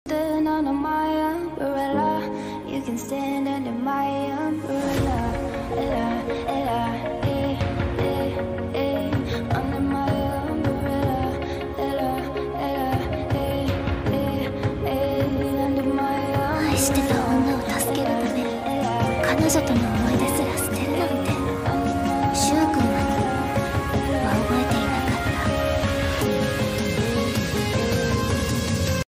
stand under my umbrella. You can stand under my umbrella. Ella, ella, under my umbrella. Ella, ella, under my umbrella. 愛してた女を助けるため、彼女との